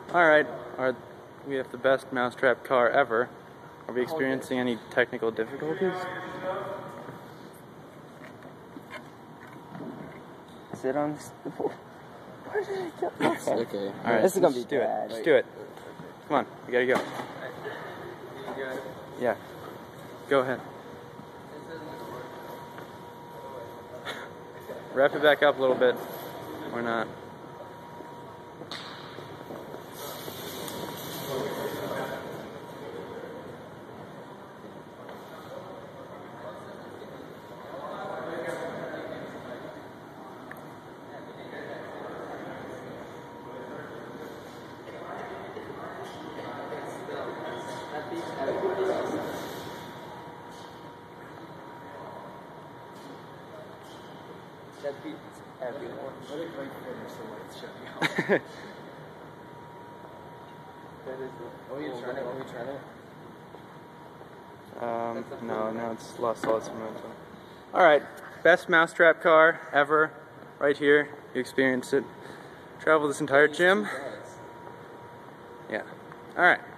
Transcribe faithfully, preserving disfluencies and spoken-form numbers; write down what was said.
Alright, are we have the best Mousetrap car ever. Are we experiencing any technical difficulties? Sit on the pool. Where did it go? Okay. Okay. Alright, this is gonna be do bad. it. Just do it. Come on, we gotta go. Yeah. Go ahead. Wrap it back up a little bit. Or not. That beats everyone. Let it break finish so it's shutting off. That is the... Oh, you trying it? Oh, you trying it? Um, no, no, it's lost all its momentum. Alright, best Mousetrap car ever. Right here. You experienced it. Travel this entire gym. Yeah. Alright.